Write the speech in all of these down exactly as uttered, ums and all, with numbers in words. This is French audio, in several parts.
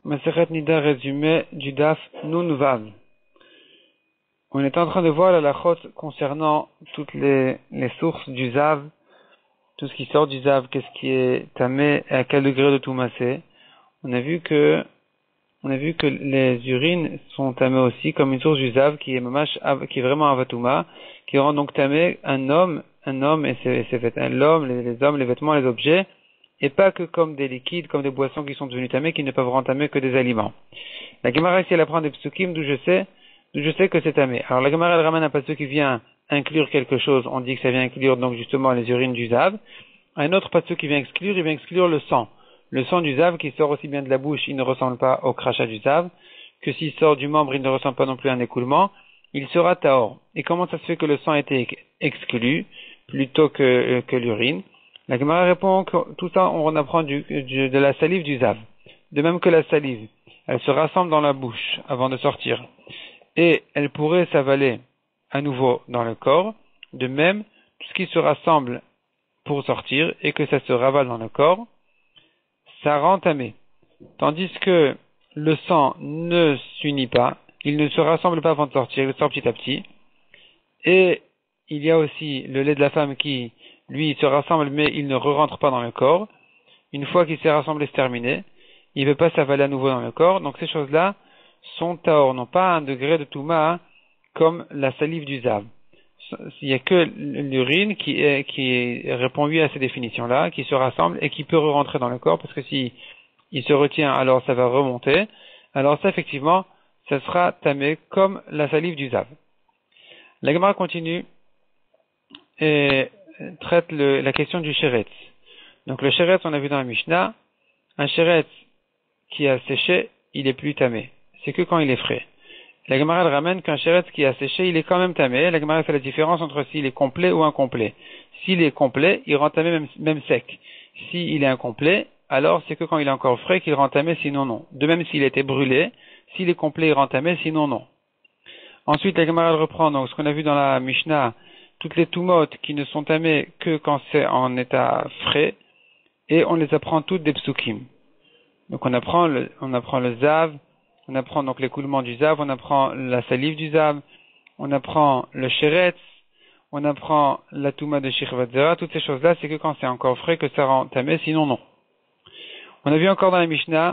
Masechet Nida résumé du Daf Nun Vav. On est en train de voir la lachot concernant toutes les, les sources du Zav, tout ce qui sort du Zav, qu'est-ce qui est tamé et à quel degré de Touma c'est. On a vu que, on a vu que les urines sont tamées aussi comme une source du Zav qui est mamash, qui est vraiment avatouma, qui rend donc tamé un homme, un homme et ses, ses vêtements, l'homme, les, les hommes, les vêtements, les objets, et pas que comme des liquides, comme des boissons qui sont devenues tamées, qui ne peuvent rentamer que des aliments. La Gemara ici elle apprend des psukim d'où je sais, d'où je sais que c'est tamé. Alors la Gemara elle ramène un pasuk qui vient inclure quelque chose, on dit que ça vient inclure donc justement les urines du Zav. Un autre pasuk qui vient exclure, il vient exclure le sang. Le sang du Zav qui sort aussi bien de la bouche, il ne ressemble pas au crachat du Zav, que s'il sort du membre, il ne ressemble pas non plus à un écoulement, il sera tahor. Et comment ça se fait que le sang a été exclu plutôt que, que l'urine? La Gemara répond que tout ça, on apprend du, du, de la salive du Zav. De même que la salive, elle se rassemble dans la bouche avant de sortir. Et elle pourrait s'avaler à nouveau dans le corps. De même, tout ce qui se rassemble pour sortir et que ça se ravale dans le corps, ça rend tamé. Tandis que le sang ne s'unit pas, il ne se rassemble pas avant de sortir, il sort petit à petit. Et il y a aussi le lait de la femme qui, lui, il se rassemble, mais il ne re-rentre pas dans le corps. Une fois qu'il s'est rassemblé, c'est terminé. Il ne veut pas s'avaler à nouveau dans le corps. Donc ces choses-là sont tahor, n'ont pas un degré de touma comme la salive du Zav. Il n'y a que l'urine qui, est, qui répond oui à ces définitions-là, qui se rassemble et qui peut re-rentrer dans le corps, parce que si il se retient, alors ça va remonter. Alors ça, effectivement, ça sera tamé comme la salive du Zav. La Gemara continue et traite le, la question du sheretz. Donc le sheretz, on a vu dans la Mishnah, un sheretz qui a séché, il est plus tamé. C'est que quand il est frais. La Gemara ramène qu'un sheretz qui a séché, il est quand même tamé. La Gemara fait la différence entre s'il est complet ou incomplet. S'il est complet, il rend tamé même, même sec. S'il est incomplet, alors c'est que quand il est encore frais qu'il rend tamé, sinon non. De même s'il était brûlé, s'il est complet, il rend tamé, sinon non. Ensuite, la Gemara reprend donc ce qu'on a vu dans la Mishnah, toutes les tumotes qui ne sont tamées que quand c'est en état frais, et on les apprend toutes des psukim. Donc on apprend le, on apprend le zav, on apprend donc l'écoulement du zav, on apprend la salive du zav, on apprend le sheretz, on apprend la touma de shirvatzera, toutes ces choses-là, c'est que quand c'est encore frais que ça rend tamé, sinon non. On a vu encore dans la Mishnah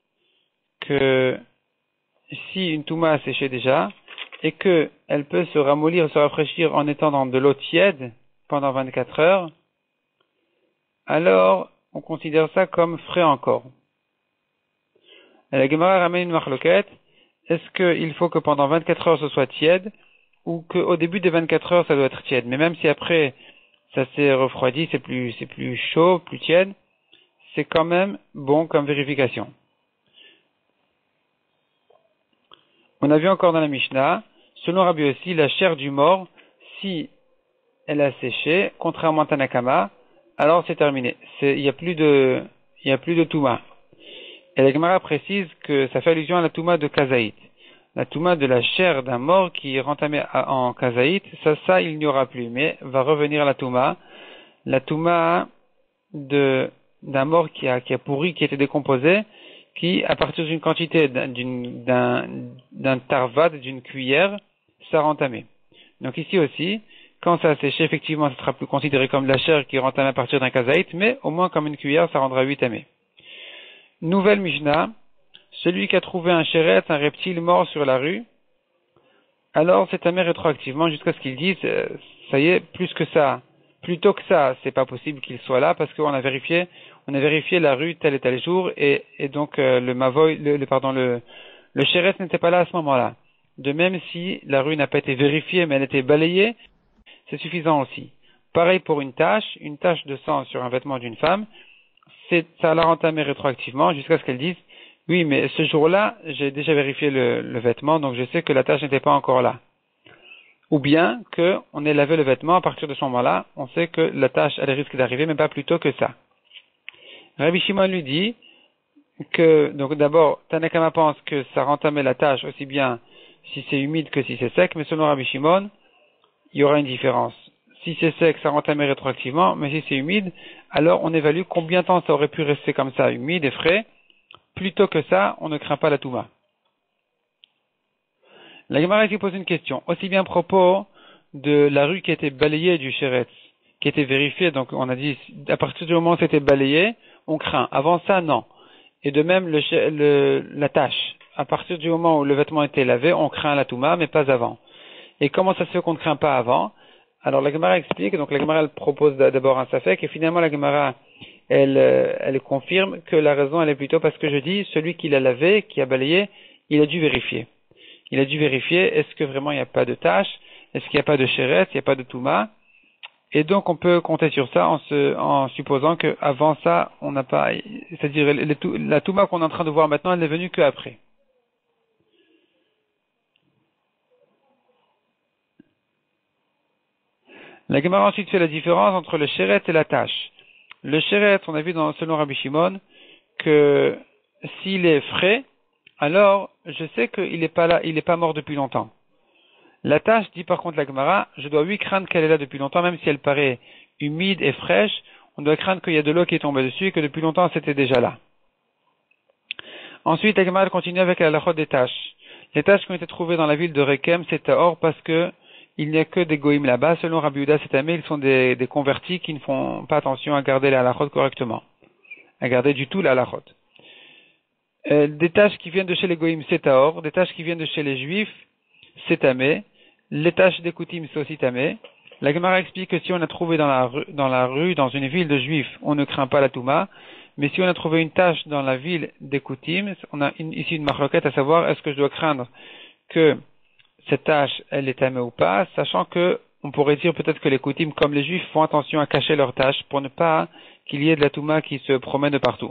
que si une touma a séché déjà, et que elle peut se ramollir, se rafraîchir en étant dans de l'eau tiède pendant vingt-quatre heures, alors on considère ça comme frais encore. Et la Gemara ramène une marloquette. Est-ce qu'il faut que pendant vingt-quatre heures ce soit tiède, ou qu'au début des vingt-quatre heures ça doit être tiède? Mais même si après ça s'est refroidi, c'est plus, c'est plus chaud, plus tiède, c'est quand même bon comme vérification. On a vu encore dans la Mishnah, selon Rabbi aussi, la chair du mort, si elle a séché, contrairement à Tanakama, alors c'est terminé. Il n'y a plus de, il y a plus de touma. Et la Gemara précise que ça fait allusion à la touma de Kazaït. La touma de la chair d'un mort qui est rentamée en Kazaït, ça, ça, il n'y aura plus. Mais va revenir la touma, la touma de, d'un mort qui a, qui a pourri, qui a été décomposé, qui, à partir d'une quantité d'une, d'un, d'un tarvad, d'une cuillère, ça rentamé. Donc ici aussi, quand ça a séché, effectivement, ça sera plus considéré comme de la chair qui rentamée à partir d'un kazaït, mais au moins comme une cuillère, ça rendra huit tamé. Nouvelle Mishnah, celui qui a trouvé un sheretz, un reptile mort sur la rue, alors c'est tamé rétroactivement jusqu'à ce qu'il dise, euh, ça y est, plus que ça, plutôt que ça, c'est pas possible qu'il soit là parce qu'on a vérifié, on a vérifié la rue tel et tel jour et, et donc euh, le mavoy, le, le pardon, le, le sheretz n'était pas là à ce moment-là. De même si la rue n'a pas été vérifiée mais elle était balayée, c'est suffisant aussi. Pareil pour une tache, une tache de sang sur un vêtement d'une femme, c'est, ça l'a entamé rétroactivement jusqu'à ce qu'elle dise oui mais ce jour-là j'ai déjà vérifié le, le vêtement donc je sais que la tache n'était pas encore là. Ou bien que on ait lavé le vêtement à partir de ce moment-là, on sait que la tache elle risque d'arriver mais pas plus tôt que ça. Rabbi Shimon lui dit que donc d'abord Tanakama pense que ça rentamait la tache aussi bien si c'est humide que si c'est sec, mais selon Rabbi Shimon il y aura une différence. Si c'est sec, ça rentamait rétroactivement, mais si c'est humide, alors on évalue combien de temps ça aurait pu rester comme ça, humide et frais, plus tôt que ça, on ne craint pas la Touma. La Gemara ici pose une question, aussi bien à propos de la rue qui était balayée du Sheretz, qui était vérifiée, donc on a dit, à partir du moment où c'était balayé, on craint. Avant ça, non. Et de même, le, le, la tâche, à partir du moment où le vêtement était lavé, on craint la Touma, mais pas avant. Et comment ça se fait qu'on ne craint pas avant? Alors la Gemara explique, donc la Gemara elle propose d'abord un safek, et finalement la Gemara elle, elle confirme que la raison elle est plutôt parce que je dis, celui qui l'a lavé, qui a balayé, il a dû vérifier. Il a dû vérifier, est-ce que vraiment il n'y a pas de tâche, est-ce qu'il n'y a pas de chéret, il n'y a pas de touma, et donc on peut compter sur ça en, se, en supposant qu'avant ça, on n'a pas, c'est-à-dire la touma qu'on est en train de voir maintenant, elle n'est venue qu'après. La Gemara ensuite fait la différence entre le chéret et la tâche. Le chéret, on a vu dans, selon Rabbi Shimon, que s'il est frais, alors je sais qu'il n'est pas là, il n'est pas mort depuis longtemps. La tâche, dit par contre la Gemara, je dois oui craindre qu'elle est là depuis longtemps, même si elle paraît humide et fraîche, on doit craindre qu'il y a de l'eau qui est tombée dessus et que depuis longtemps c'était déjà là. Ensuite, la Gemara continue avec la halachot des tâches. Les tâches qui ont été trouvées dans la ville de Rekem, c'est à or parce que il n'y a que des goïms là-bas. Selon Rabbi Yehuda Setamé, ils sont des, des convertis qui ne font pas attention à garder la halachot correctement. À garder du tout la halachot. Euh, des tâches qui viennent de chez les goïms, c'est taor. Des tâches qui viennent de chez les juifs, c'est tamé. Les tâches des coutim, c'est aussi tamé. La Gemara explique que si on a trouvé dans la rue, dans la rue, dans une ville de juifs, on ne craint pas la touma. Mais si on a trouvé une tâche dans la ville des coutim, on a une, ici une marloquette à savoir, est-ce que je dois craindre que cette tâche, elle est tamée ou pas, sachant que on pourrait dire peut-être que les coutim, comme les juifs, font attention à cacher leurs tâches pour ne pas qu'il y ait de la touma qui se promène de partout.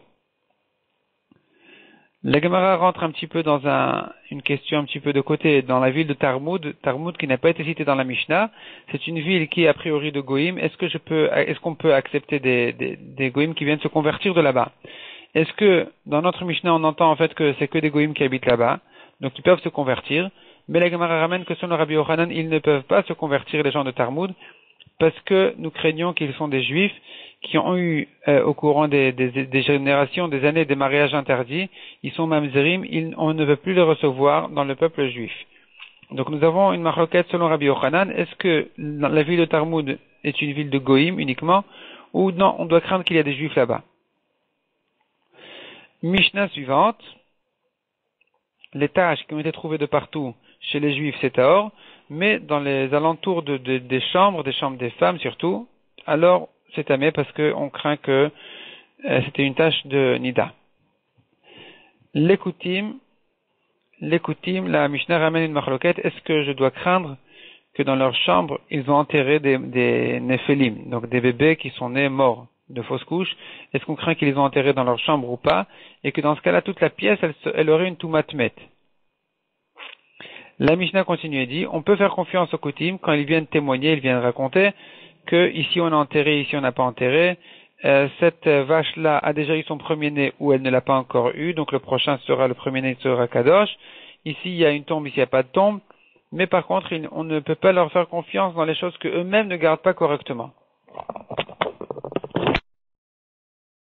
La Gemara rentre un petit peu dans un, une question un petit peu de côté, dans la ville de Tarmoud, Tarmoud qui n'a pas été citée dans la Mishnah. C'est une ville qui est a priori de Goïm. Est-ce que je peux, est-ce qu'on peut accepter des, des, des Goïm qui viennent se convertir de là-bas? Est-ce que, dans notre Mishnah, on entend en fait que c'est que des Goïm qui habitent là-bas, donc ils peuvent se convertir, mais la Gemara ramène que selon Rabbi Yochanan, ils ne peuvent pas se convertir, les gens de Tarmoud, parce que nous craignons qu'ils sont des Juifs qui ont eu euh, au courant des, des, des générations, des années, des mariages interdits, ils sont mamzerim, ils, on ne veut plus les recevoir dans le peuple juif. Donc nous avons une maroquette selon Rabbi Yochanan, est-ce que la ville de Tarmoud est une ville de Goïm uniquement, ou non, on doit craindre qu'il y a des Juifs là-bas. Mishnah suivante, les tâches qui ont été trouvées de partout chez les Juifs, c'est taor, mais dans les alentours de, de, des chambres, des chambres des femmes surtout, alors c'est tamé parce qu'on craint que euh, c'était une tâche de nida. L'écoutim, l'écoutim, la Mishnah ramène une marloquette, est-ce que je dois craindre que dans leur chambre, ils ont enterré des, des néphélim, donc des bébés qui sont nés morts de fausses couches, est-ce qu'on craint qu'ils les ont enterrés dans leur chambre ou pas, et que dans ce cas-là, toute la pièce, elle, elle aurait une toumatmet. La Mishnah continue et dit, on peut faire confiance aux coutim quand ils viennent témoigner, ils viennent raconter que ici on a enterré, ici on n'a pas enterré, euh, cette vache-là a déjà eu son premier-né ou elle ne l'a pas encore eu, donc le prochain sera, le premier-né sera Kadosh, ici il y a une tombe, ici il n'y a pas de tombe, mais par contre il, on ne peut pas leur faire confiance dans les choses qu'eux-mêmes ne gardent pas correctement.